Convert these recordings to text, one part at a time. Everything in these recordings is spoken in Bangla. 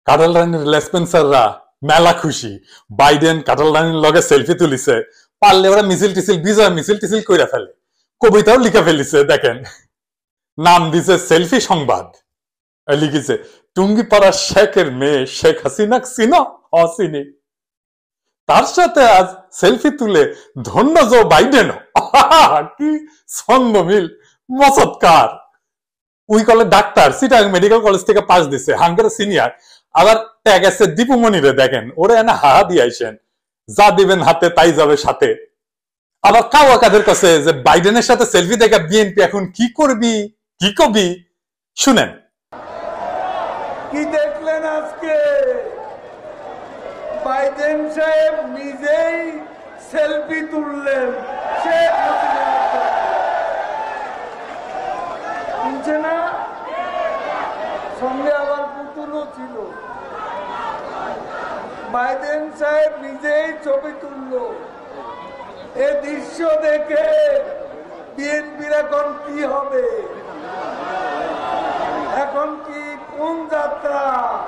কাটাল রানীর লেসপেন্সাররা মেলা খুশি, বাইডেন কাটাল রানীর লগে সেলফি তুলিছে, পারলে ওরা মিছিল টিছিল বিজয় মিছিল টিছিল কইরা ফেলে, কবিতাও লিখে ফেলিছে। দেখেন, নাম দিছে সেলফি সংবাদ, লিখেছে টুঙ্গিপাড়া শেখের মেয়ে শেখ হাসিনা চিনো? অচিনি, তার সাথে আজ সেলফি তুলে ধন্য জো বাইডেনও। কি ছন্দ মিল, মচৎকার। উই কলে ডাক্তার, চিটাগাং মেডিকেল কলেজ থেকে পাস দিছে, হাঙ্গার সিনিয়র। আবার ট্যাগ আছে দীপুমণিরে, দেখেন ওরে এনে হাহা দিয়ে আইসেন, যা দিবেন হাতে তাই যাবে সাথে। আবার কাওয়া কাদের কাছে যে বাইডেনের সাথে সেলফি দেখা বিএনপি এখন কি করবি, কি কবি, শুনেন। কি দেখলেন আজকে? বাইডেন সাহেব নিজেই সেলফি তুললেন শেখ হাসিনার সাথে, না? সঙ্গে আবার পুতুলও ছিল। বাইডেন সাহেব নিজেই ছবি তুলল। এ দৃশ্য দেখে বিএনপির এখন কি হবে? এখন কি কোন যাত্রা?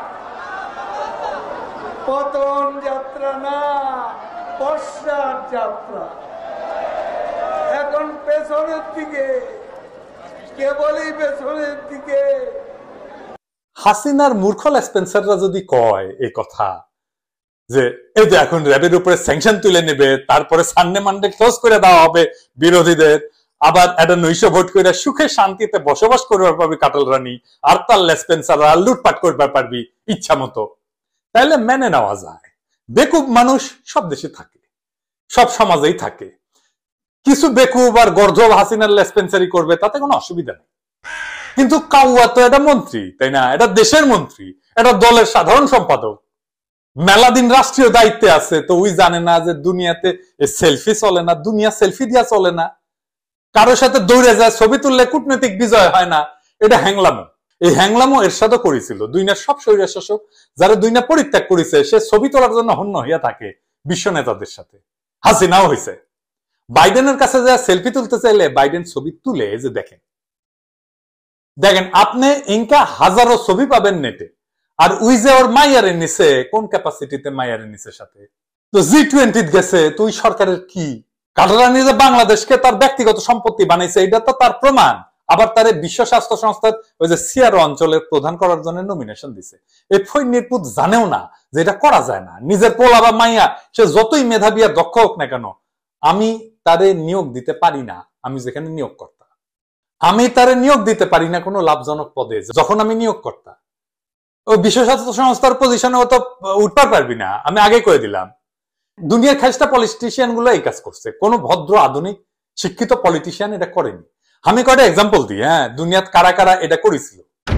পতন যাত্রা না, পশ্চাৎ যাত্রা। এখন পেছনের দিকে, কেবলই পেছনের দিকে। হাসিনার মূর্খ লেসপেন্সাররা যদি কয় এই কথা যে এই যে এখন র্যাবের উপরে স্যাংশন তুলে নেবে, তারপরে সানডে মানডে ক্লোজ করে দেওয়া হবে বিরোধীদের, আবার একটা নৈশ ভোট করে সুখে শান্তিতে বসবাস করবার পারবি কাটাল রানী, আর তার লেসপেন্সাররা লুটপাট করবার পারবি ইচ্ছা মতো, তাহলে মেনে নেওয়া যায়। বেকুব মানুষ সব দেশে থাকে, সব সমাজেই থাকে। কিছু বেকুব আর গর্ধব হাসিনার লেসপেন্সারি করবে, তাতে কোনো অসুবিধা নেই। কিন্তু কাউয়া তো এটা মন্ত্রী, তাই না? এটা দেশের মন্ত্রী, এটা দলের সাধারণ সম্পাদক, মেলা দিন রাষ্ট্রীয় দায়িত্বে আছে। তো ওই জানে না যে দুনিয়াতে সেলফি চলে না, দুনিয়া সেলফি দিয়া চলে না। কারোর সাথে দৌড়ে যায় ছবি তুললে কূটনৈতিক বিজয় হয় না, এটা হ্যাংলামো। এই হ্যাংলামো এরশাদও করেছিল। দুনিয়ার সব স্বৈর শাসক যারা দুনিয়া পরিত্যাগ করেছে, সে ছবি তোলার জন্য হন্য হইয়া থাকে বিশ্ব নেতাদের সাথে। হাসিনাও হয়েছে। বাইডেনের কাছে যা সেলফি তুলতে চাইলে বাইডেন ছবি তুলে, যে দেখেন দেখেন আপনি ইনকা হাজারো ছবি পাবেন নেটে। আর উই যে ওর মাইয়ারে নিছে, কোন ক্যাপাসিটিতে মাইয়ারে নিছে সাথে? তো G20 গেছে, তুই সরকারের কি? কাটারানি যে বাংলাদেশকে তার ব্যক্তিগত সম্পত্তি বানাইছে, এটা তো তার প্রমাণ। আবার তার বিশ্ব স্বাস্থ্য সংস্থার ওই যে সিআরও অঞ্চলের প্রধান করার জন্য নমিনেশন দিছে। এই ফৈনিরপুত জানেও না যে এটা করা যায় না। নিজের পোলা বা মাইয়া সে যতই মেধাবী আর দক্ষ হোক না কেন, আমি তারে নিয়োগ দিতে পারি না। আমি যেখানে নিয়োগ কর্তা, আমি তারে নিয়োগ দিতে পারি না কোনো লাভজনক পদে। যখন আমি নিয়োগ কর্তা, ওই বিশ্ব স্বাস্থ্য সংস্থার পজিশনে তো উঠতে পারবি না, আমি আগে কয়ে দিলাম। দুনিয়ার খাসটা পলিটিশিয়ান গুলো এই কাজ করছে, কোন ভদ্র আধুনিক শিক্ষিত পলিটিশিয়ান এটা করেনি। আমি কয়টা এক্সাম্পল দিই। হ্যাঁ, দুনিয়াত কারা কারা এটা করেছিল।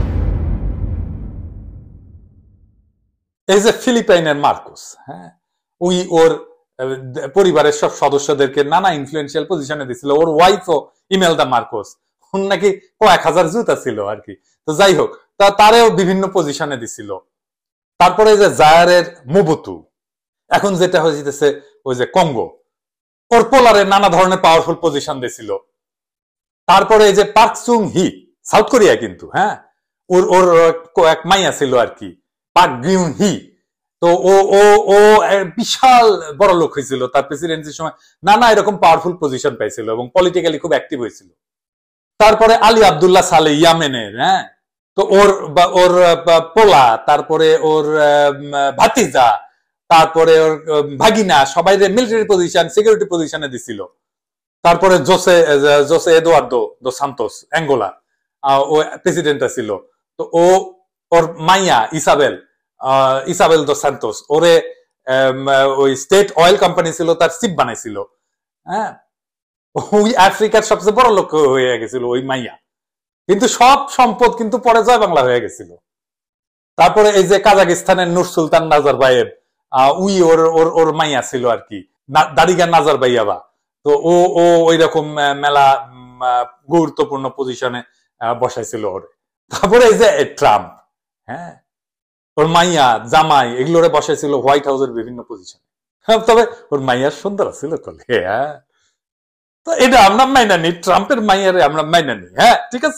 এই যে ফিলিপাইনের মার্কোস, হ্যাঁ, ওই ওর পরিবারের সব সদস্যদেরকে নানা ইনফ্লুয়েন্সিয়াল পজিশনে দিছিল। ওর ওয়াইফও ইমেলদা মার্কোস, নাকি কয়েক হাজার জুতা ছিল আর কি। তো যাই হোক, তারেও বিভিন্ন পজিশনে দিছিল। তারপরে যে জায়ারের মোবুতু, এখন যেটা হয়েছে ওই যে কঙ্গো, ওর পোলারে নানা ধরনের পাওয়ারফুল পজিশন দিয়েছিল। তারপরে এই যে Park Chung Hee, South Korea কিন্তু, হ্যাঁ, ওর ওর এক মাইয়া ছিল আর কি, পার্ক গিউন হি। তো ও ও ও বিশাল বড় লোক হয়েছিল, তার প্রেসিডেন্সির সময় নানা এরকম পাওয়ারফুল পজিশন পাইছিল এবং পলিটিক্যালি খুব অ্যাক্টিভ হয়েছিল। তারপরে আলী আব্দুল্লাহ সালে ইয়ামেনের, হ্যাঁ, তো ওর পোলা, তারপরে ওর ভাতিজা, তারপরে ওর ভাগিনা, সবাই মিলিটারি পজিশন, সিকিউরিটি পজিশনে দিছিল। তারপরে Jose Eduardo dos Santos Angola, ও প্রেসিডেন্ট ছিল। তো ও ওর মাইয়া ইসাবেল দো সান্তোস, ওরে ওই স্টেট অয়েল কোম্পানি ছিল, তার চিফ বানাইছিল। হ্যাঁ, ওই আফ্রিকার সবচেয়ে বড় লোক হয়ে গেছিল ওই মাইয়া। কিন্তু সব সম্পদ কিন্তু পরে জয় বাংলা হয়ে গেছিল। তারপরে এই যে কাজাকিস্তানের নূর সুলতান নাজারবায়েভ, উই ওর ওর ওর মাইয়া ছিল আর কি, দাড়িগা নাজারবাইয়াবা। তো ও ও ওই রকম মেলা গুরুত্বপূর্ণ পজিশনে বসাইছিল ওরে। তারপরে এই যে ট্রাম্প, হ্যাঁ, ওর মাইয়া জামাই এগুলোরে বসাইছিল হোয়াইট হাউসের বিভিন্ন পজিশনে। তবে ওর মাইয়ার সুন্দর ছিল কলে, হ্যাঁ। তো এটা আমরা মাইনা নি, ট্রাম্পের মাইয়ারে আমরা মাইনা নি, হ্যাঁ, ঠিক আছে।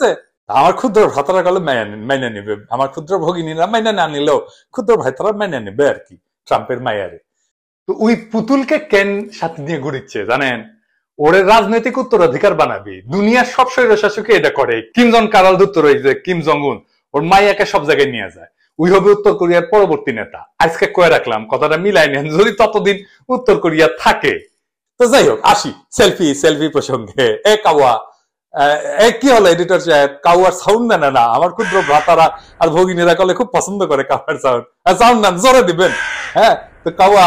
আমার ক্ষুদ্র ভ্রাতারা গেলে মেনে নিবে, আমার ক্ষুদ্র ভগিনীরা মেনে না নিলেও ক্ষুদ্র ভাইতারা মেনে নেবে আর কি ট্রাম্পের মায়ারে। তো ওই পুতুলকে কেন সাথে নিয়ে ঘুরিচ্ছে জানেন, ওরে রাজনৈতিক উত্তরাধিকার বানাবি। দুনিয়ার সব স্বৈরশাসকই এটা করে। কিম জন কারাল দূত রয়েছে, কিম জং উন, ওর মাইয়াকে সব জায়গায় নিয়ে যায়। ওই হবে উত্তর কোরিয়ার পরবর্তী নেতা। আজকে কয়ে রাখলাম, কথাটা মিলাই নেন যদি ততদিন উত্তর কোরিয়া থাকে। তো যাই হোক, আসি সেলফি প্রসঙ্গে। এ কাওয়া, কি হলো এডিটর সাহেব, কাওয়ার সাউন্ড দেন না? আমার ক্ষুদ্র ভ্রাতারা আর ভগিনীরা কলে খুব পছন্দ করে কাওয়ার সাউন্ড। সাউন্ড দেন, জোরে দিবেন। হ্যাঁ, তো কাওয়া,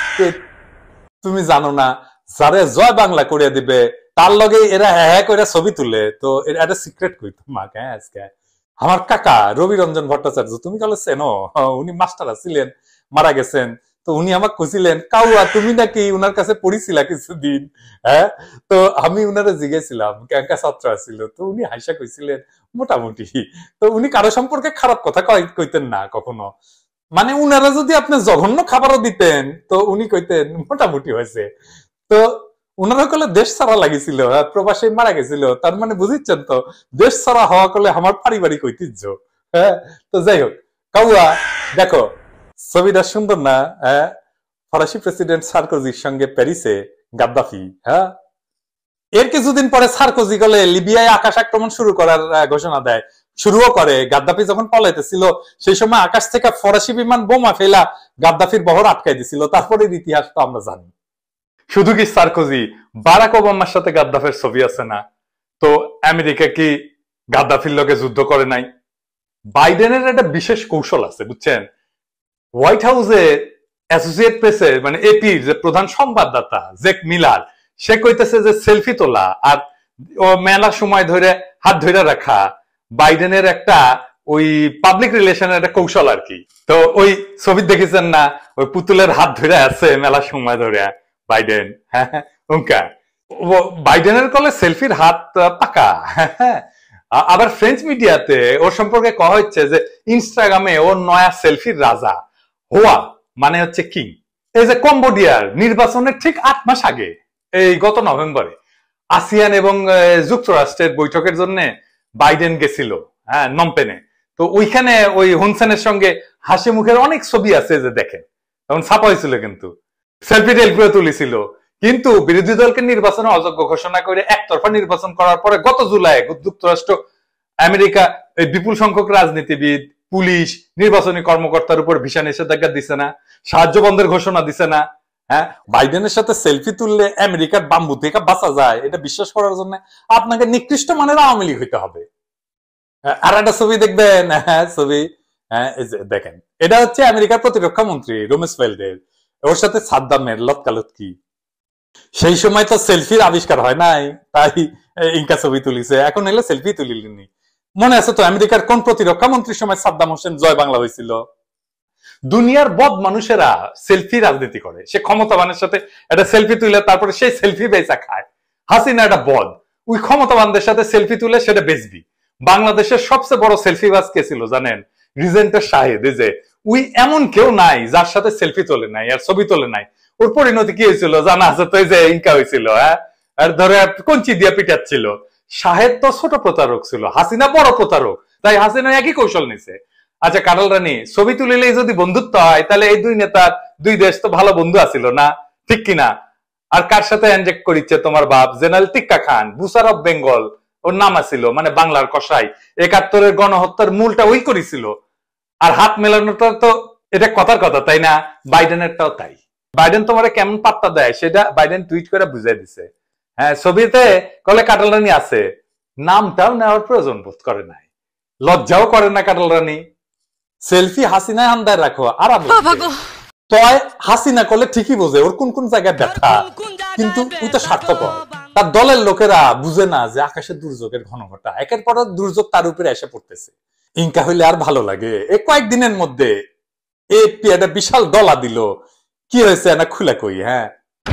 তুমি জানো না যারে জয় বাংলা করে দিবে তার লগে এরা হ্যাঁ করে ছবি তুলে। তো এটা সিক্রেট কই তোমাক। হ্যাঁ, আজকে আমার কাকা রবি রঞ্জন ভট্টাচার্য, তুমি কালে চেনো, উনি মাস্টার ছিলেন, মারা গেছেন। তো উনি আমাকে কইছিলেন, কাউয়া তুমি নাকি উনার কাছে পড়িছিলা কিছুদিন। হ্যাঁ, তো আমি উনারে জিজ্ঞেছিলাম কেঙ্কা ছাত্র ছিল। তো উনি হাসা কইছিলেন মোটামুটি। তো উনি কারো সম্পর্কে খারাপ কথা কইতেন না কখনো। মানে উনারা যদি আপনি জঘন্য খাবারও দিতেন তো উনি কইতেন মোটামুটি হয়েছে। তো উনারা কলে দেশ ছাড়া লাগিছিল, প্রবাসে মারা গেছিল। তার মানে বুঝিচ্ছেন তো, দেশ ছাড়া হওয়া কলে আমার পারিবারিক ঐতিহ্য। হ্যাঁ, তো যাই হোক, কাউয়া দেখো ছবিটা সুন্দর না? হ্যাঁ, ফরাসি প্রেসিডেন্ট সার্কোজির সঙ্গে প্যারিসে গাদ্দাফি। হ্যাঁ, এর কিছুদিন পরে সার্কোজি গলে লিবিয়ায় আকাশ আক্রমণ শুরু করার ঘোষণা দেয়, শুরুও করে। গাদ্দাফি যখন পলাইতেছিল সেই সময় আকাশ থেকে ফরাসি বিমান বোমা ফেলা গাদ্দাফির বহর আটকাই দিছিল। তারপরের ইতিহাস তো আমরা জানি। শুধু কি সার্কোজি, বারাক ওবামার সাথে গাদ্দাফির ছবি আছে না? তো আমেরিকা কি গাদ্দাফির লগে যুদ্ধ করে নাই? বাইডেনের একটা বিশেষ কৌশল আছে বুঝছেন। হোয়াইট হাউসে অ্যাসোসিয়েট প্রেসের মানে এপির যে প্রধান সংবাদদাতা জেক মিলার, সে কইতেছে যে সেলফি তোলা আর ও মেলা সময় ধরে হাত ধরে রাখা বাইডেনের একটা ওই পাবলিক রিলেশনের একটা কৌশল আর কি। তো ওই ছবি দেখেছেন না, ওই পুতুলের হাত ধরে আছে মেলা সময় ধরে বাইডেন। হ্যাঁ, বাইডেনের কলে সেলফির হাত পাকা। আবার ফ্রেঞ্চ মিডিয়াতে ওর সম্পর্কে কয়া হচ্ছে যে ইনস্টাগ্রামে ওর নয়া সেলফির রাজা হওয়া মানে হচ্ছে কিং। এই যে কম্বোডিয়ার নির্বাচনের ঠিক 8 মাস আগে, এই গত নভেম্বরে আসিয়ান এবং যুক্তরাষ্ট্রের বৈঠকের জন্য বাইডেন গেছিল, হ্যাঁ, নমপেনে। তো ওইখানে ওই হুনসেনের সঙ্গে হাসি মুখের অনেক ছবি আছে যে দেখেন, তখন ছাপা হয়েছিল, কিন্তু সেলফি টেল করে তুলেছিল। কিন্তু বিরোধী দলকে নির্বাচনে অযোগ্য ঘোষণা করে একতরফা নির্বাচন করার পরে গত জুলাই যুক্তরাষ্ট্র আমেরিকা বিপুল সংখ্যক রাজনীতিবিদ, পুলিশ, নির্বাচনী কর্মকর্তার উপর ভিসা নিষেধাজ্ঞা দিছে না, সাহায্য বন্ধের ঘোষণা দিছে না। হ্যাঁ, বাইডেনের সাথে সেলফি তুললে আমেরিকার বাম্বু থেকে বাঁচা যায়, এটা বিশ্বাস করার জন্য আপনাকে নিকৃষ্ট মানের আওয়ামী লীগ হইতে হবে। আর একটা ছবি দেখবেন, হ্যাঁ ছবি, হ্যাঁ দেখেন, এটা হচ্ছে আমেরিকার প্রতিরক্ষা মন্ত্রী রুমেসফেল্ডের, ওর সাথে সাদ্দামের লতকালতকি। সেই সময় তো সেলফির আবিষ্কার হয় নাই, তাই ইনকা ছবি তুলিছে। এখন এলে সেলফি তুলিলেনি। মনে আছে তো আমেরিকার কোন প্রতিরক্ষা মন্ত্রীর সময় সাদ্দাম হোসেন জয় বাংলা হয়েছিল? দুনিয়ার বদ মানুষেরা সেলফি রাজনীতি করে। সে ক্ষমতাবানের সাথে একটা সেলফি তুলে তারপরে সেই সেলফি বেচা খায়। হাসিনা একটা বদ, ওই ক্ষমতাবানদের সাথে সেলফি তুলে সেটা বেচবি। বাংলাদেশের সবচেয়ে বড় সেলফি বাজ কে ছিল জানেন? রিজেন্টের শাহেদ। এই যে ওই এমন কেউ নাই যার সাথে সেলফি তোলে নাই আর ছবি তোলে নাই। ওর পরিণতি কি হয়েছিল জানা আছে তো? এই যে ইনকা হয়েছিল, হ্যাঁ, আর ধরে কঞ্চি দিয়ে পিটাচ্ছিল। শাহেদ তো ছোট প্রতারক ছিল, হাসিনা বড় প্রতারক, তাই হাসিনা একই কৌশল নিছে। আচ্ছা কাটাল রানী, ছবি তুলিলেই যদি বন্ধুত্ব হয় তাহলে এই দুই নেতার দুই দেশ তো ভালো বন্ধু আছিল না, ঠিক কিনা? আর কার সাথে হ্যান্ডশেক করিচ্ছে তোমার বাপ? General Tikka Khan, butcher of Bengal ওর নাম আছিল, মানে বাংলার কসাই। 71-এর গণহত্যার মূলটা ওই করেছিল। আর হাত মেলানোটা তো এটা কথার কথা, তাই না? বাইডেনেরটাও তাই। বাইডেন তোমার কেমন পাত্তা দেয় সেটা বাইডেন টুইট করে বুঝাই দিছে। হ্যাঁ, ছবিতে কলে কাটাল রানী আছে, নামটাও নেওয়ার প্রয়োজন বোধ করে নাই, লজ্জাও করে না কাটাল রানী। সেলফি হাসিনায় আন্দায় রাখো আর তয় হাসিনা করলে ঠিকই বোঝে ওর কোন কোন জায়গায় ব্যথা, কিন্তু ওই তো স্বার্থপর। তার দলের লোকেরা বুঝে না যে আকাশে দুর্যোগের ঘনঘটা, একের পর দুর্যোগ তার উপরে এসে পড়তেছে। ইনকা হইলে আর ভালো লাগে। এই কয়েকদিনের মধ্যে এপি একটা বিশাল দলা দিল, কি হয়েছে না খুলে কই। হ্যাঁ,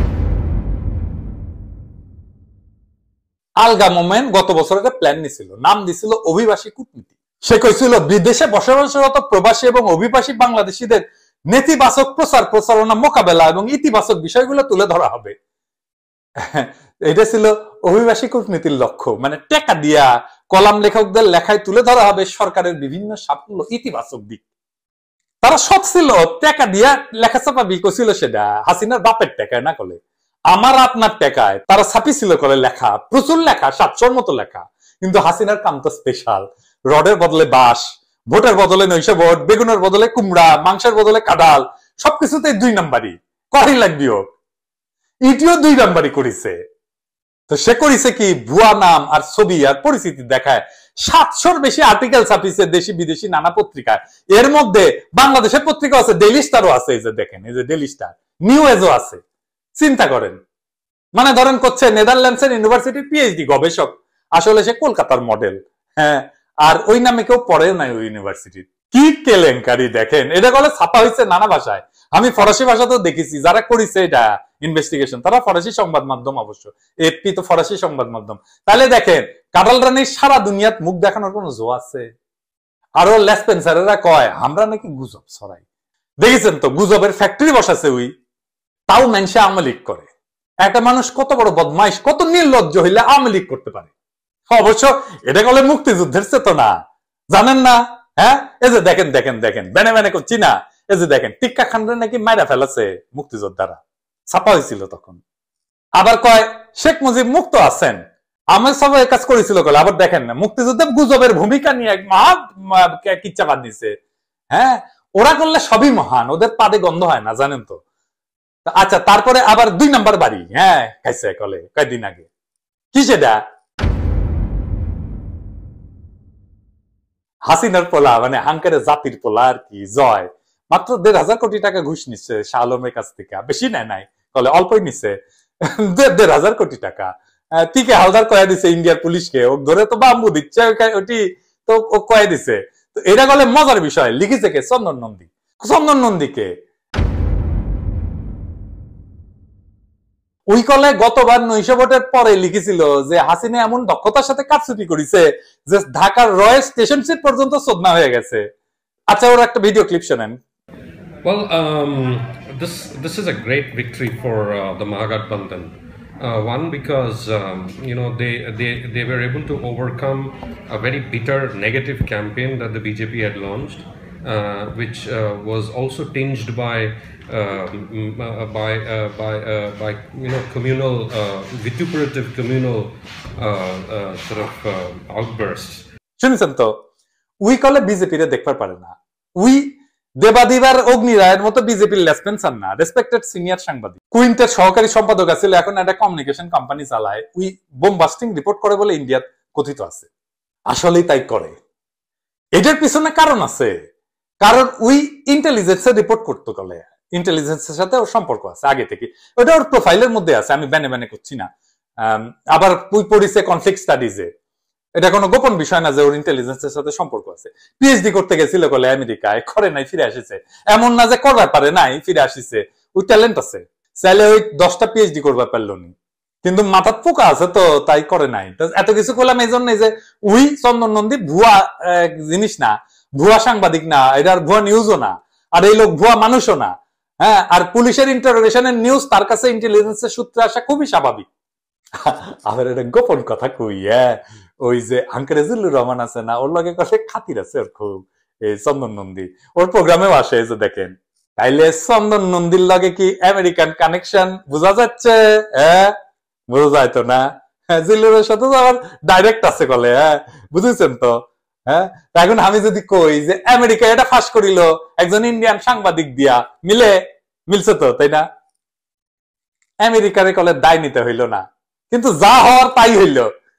আলগা মোমেন্ট গত বছর একটা প্ল্যান নিছিল, নাম দিছিল অভিবাসী কূটনীতি। সে কইছিল বিদেশে বসবাসরত প্রবাসী এবং অভিবাসী বাংলাদেশিদের নেতিবাচক প্রচার প্রচারণা মোকাবেলা এবং ইতিবাচক বিষয়গুলো তুলে ধরা হবে। এটা ছিল অভিবাসী কূটনীতির লক্ষ্য। মানে টাকা দিয়া কলাম লেখকদের লেখায় তুলে ধরা হবে সরকারের বিভিন্ন সাফল্য, ইতিবাচক দিক। তারা সৎ ছিল, টাকা দিয়া লেখাচাপা বিকছিল, সেটা হাসিনার বাপের টাকায় না করলে আমার আপনার টাকায় তারা ছাপিছিল করে লেখা, প্রচুর লেখা, 700-র মতো লেখা। কিন্তু হাসিনার কাম তো স্পেশাল, রডের বদলে বাঁশ, ভোটের বদলে নৈশ ভোট, বেগুনের বদলে কুমড়া, মাংসের বদলে কাঁঠাল, সবকিছুতে 2 নাম্বারই করাই লাগবে। ইটিও 2 নাম্বারই করেছে। তো সে করেছে কি, ভুয়া নাম আর ছবি আর পরিচিতি দেখায় 700-র বেশি আর্টিকেল ছাপিয়েছে দেশি বিদেশি নানা পত্রিকায়। এর মধ্যে বাংলাদেশের পত্রিকা আছে, ডেইলি স্টারও আছে, এই যে দেখেন, এই যে ডেইলি স্টার, নিউ এজও আছে। চিন্তা করেন, মানে ধরেন করছে নেদারল্যান্ডসের ইউনিভার্সিটির পিএইচডি গবেষক, আসলে সে কলকাতার মডেল। হ্যাঁ, আর ওই নামে কেউ পড়েও নাই ওই ইউনিভার্সিটির। কি কেলেঙ্কারি দেখেন, এটা বলে ছাপা হয়েছে নানা ভাষায়। আমি ফরাসি ভাষাতেও দেখেছি, যারা করেছে এটা ইনভেস্টিগেশন তারা ফরাসি সংবাদ মাধ্যম, অবশ্য এফপি তো ফরাসি সংবাদ মাধ্যম। তাহলে দেখেন, কাটাল রানীর সারা দুনিয়াত মুখ দেখানোর কোনো জো আছে? আরো লেসপেন্সারেরা কয় আমরা নাকি গুজব ছড়াই। দেখেছেন তো, গুজবের ফ্যাক্টরি বসাছে ওই, তাও মানুষে আওয়ামী লীগ করে। একটা মানুষ কত বড় বদমাইশ, কত নির্লজ্জ হইলে আওয়ামী লীগ করতে পারে। অবশ্য এটা বলে মুক্তিযুদ্ধের চেতনা, জানেন না? হ্যাঁ, এই যে দেখেন দেখেন দেখেন, বেনে বেনে করছি না, এই যে দেখেন টিক্কা খানরে নাকি মাইরা ফেলাছে মুক্তিযোদ্ধারা, ছাপা হয়েছিল তখন। আবার কয় শেখ মুজিব মুক্ত আছেন, আমার সবাই কাজ করেছিল বলে। আবার দেখেন না, মুক্তিযুদ্ধে গুজবের ভূমিকা নিয়ে এক মহা কিচ্ছা বাদ দিছে। হ্যাঁ, ওরা করলে সবই মহান, ওদের পাদে গন্ধ হয় না, জানেন তো। আচ্ছা, তারপরে আবার 2 নাম্বার বাড়ি, হ্যাঁ খাইছে কলে কয়েকদিন আগে। কি সেটা? হাসিনার পোলা, মানে হাঙ্কারের জাতির পোলা আর কি, জয় মাত্র 1,500 কোটি টাকা ঘুষ নিচ্ছে শাহ আলমের কাছ থেকে। বেশি নেয় নাই, বলে অল্পই নিচ্ছে, 1,500 কোটি টাকা। ঠিক হালদার কয়ে দিছে ইন্ডিয়ার পুলিশকে, ও ধরে তো বাম্বু দিচ্ছে ওটি, তো ও কয়ে দিছে। তো এটা বলে মজার বিষয়, লিখেছে কে? চন্দন নন্দী। চন্দন নন্দীকে ওই কলে গতবার নৈশ ভোটের পরে লিখেছিল যে হাসিনা এমন দক্ষতার সাথে কারচুপি করেছে যে ঢাকার রয় স্টেশন সিট পর্যন্ত চোদনা হয়ে গেছে। আচ্ছা, ওর একটা ভিডিও ক্লিপ শোনেন। Well, this is a great victory for the Mahagathbandhan. One, because they were able to overcome a very bitter negative campaign that the BJP had launched, which was also tinged by communal vituperative communal sort of outbursts. শুনছেন তো, উই কলে বিজেপি রে দেখবার পারে না। উই দেবাদিবার অগ্নি রায়ের মতো বিজেপির লেসপেন্সার না, রেসপেক্টেড সিনিয়র সাংবাদিক, কুইন্টের সহকারী সম্পাদক আছে, এখন একটা কমিউনিকেশন কোম্পানি চালায়। উই বোমবাস্টিং রিপোর্ট করে বলে ইন্ডিয়াত কথিত আছে, আসলেই তাই করে। এটার পিছনে কারণ আছে, কারণ উই ইন্টেলিজেন্সের রিপোর্ট করতে গেলে ইন্টেলিজেন্সের সাথে ওর সম্পর্ক আছে আগে থেকে, ওটা ওর প্রোফাইলের মধ্যে আছে, আমি ব্যানে ব্যানে করছি না। আবার উই পড়িছে কনফ্লিক্ট স্টাডিজে, এটা কোনো গোপন বিষয় না যে ওর ইন্টেলিজেন্সের সাথে সম্পর্ক আছে। পিএইচডি করতে গেছিল বলে আমেরিকায়, করে নাই, ফিরে আসিছে। এমন না যে করবার পারে নাই, ফিরে আসিছে। ওই ট্যালেন্ট আছে, চাইলে ওই 10টা পিএইচডি করবার পারলো নি, কিন্তু মাথার পোকা আছে তো তাই করে নাই। এত কিছু করলাম এই জন্য যে উই চন্দন নন্দী ভুয়া জিনিস না, ভুয়া সাংবাদিক না, এটা ভুয়া নিউজও না, আর এই লোক ভুয়া মানুষও না। হ্যাঁ, আর পুলিশের ইন্টারোগেশনের নিউজ তার কাছে ইন্টেলিজেন্সের সূত্রে আসা খুবই স্বাভাবিক। আবার এটা গোপন কথা কই, ওই যে আঙ্কারেজুল্লুর রহমান আছে না, ওর লগে কাছে খাতির আছে ওর খুব, এই চন্দন নন্দী, ওর প্রোগ্রামেও আসে, এই যে দেখেন। তাইলে চন্দন নন্দীর লগে কি আমেরিকান কানেকশন বোঝা যাচ্ছে? হ্যাঁ, বোঝা যায় তো না? জিল্লুরের সাথে তো আবার ডাইরেক্ট আছে কলে, হ্যাঁ বুঝেছেন তো। হ্যাঁ, এখন আমি যদি কই যে আমেরিকা এটা ফাঁস করিল একজন ইন্ডিয়ান সাংবাদিক দিয়া, মিলছে তো, তাই না? আমেরিকারে কলে দায় নিতে হইল না, কিন্তু যা হওয়ার তাই হইল।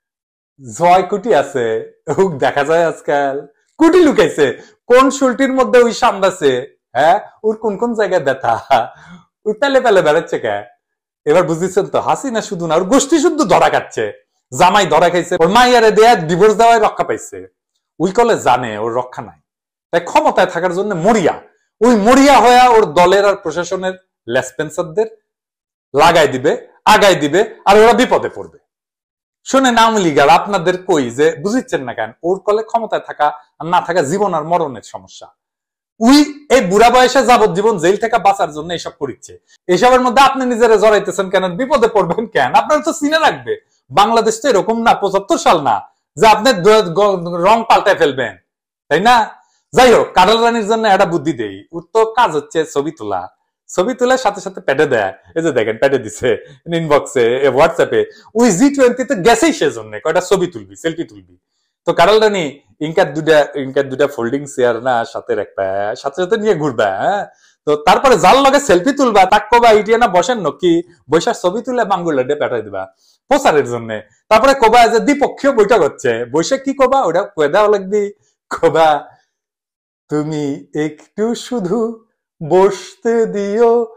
জয় কুটি আছে, দেখা যায় আজকাল কুটি লুকাইছে কোন শুলটির মধ্যে ওই সামলাছে। হ্যাঁ, ওর কোন কোন জায়গায় ব্যথা, ওই পেলে পেলে বেড়াচ্ছে কে। এবার বুঝেছেন তো, হাসিনা শুধু না, ওর গোষ্ঠী শুদ্ধ ধরা খাচ্ছে। জামাই ধরা খাইছে, ওর মাইয়ারে দেয়া ডিভোর্স দেওয়ায় রক্ষা পাইছে। ওই কলে জানে ওর রক্ষা নাই, তাই ক্ষমতায় থাকার জন্য মরিয়া। ওই মরিয়া হয়ে ওর দলের আর প্রশাসনের লেসপেন্সারদের লাগাই দিবে, আগাই দিবে, আর ওরা বিপদে পড়বে। শুনে আওয়ামী লীগ আর আপনাদের কই যে বুঝিচ্ছেন না কেন, ওর কলে ক্ষমতায় থাকা আর না থাকা জীবন আর মরণের সমস্যা। উই এই বুড়া বয়সে যাবজ্জীবন জেল থেকে বাঁচার জন্য এইসব করিচ্ছে। এইসবের মধ্যে আপনি নিজেরা জড়াইতেছেন কেন? বিপদে পড়বেন কেন? আপনার তো চিনে রাখবে, বাংলাদেশ তো এরকম না, 75 সাল না যে আপনি রং পাল্টায় ফেলবেন, তাই না? যাই হোক, কাজল রানীর জন্য একটা বুদ্ধি দেই। ওর তো কাজ হচ্ছে ছবি তোলা, ছবি তোলার সাথে সাথে প্যাডে দেয়। এই যে দেখেন প্যাডে দিছে, ইনবক্সে, হোয়াটসঅ্যাপে। ওই G20 তে গেছেই সেজন্য কয়টা ছবি তুলবি, সেলফি তুলবি। তো কাজল রানী ইনকার দুটা ফোল্ডিং চেয়ার না সাথে রাখবা, সাথে সাথে নিয়ে ঘুরবা। হ্যাঁ, তো তারপরে যার লগে সেলফি তুলবা তাক কবা ইটিয়া না বসেন নাকি, বৈশাখ ছবি তুলে বাঙ্গুলা ডে পাঠাই দিবা প্রচারের জন্য। তারপরে কবা যে দ্বিপক্ষীয় বৈঠক হচ্ছে, বৈশাখ কি কবা ওটা কয়ে দেওয়া লাগবি। কবা তুমি একটু শুধু বসতে দিও